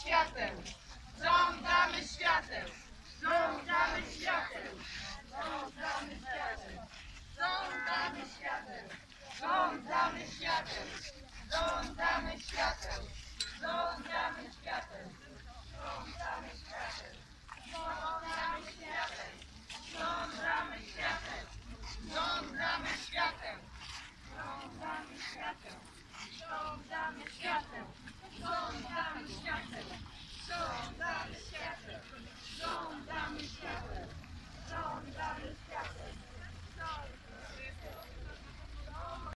świateł, żądamy świateł, żądamy świateł, żądamy świateł, żądamy świateł, żądamy świateł, żądamy świateł, żądamy świateł.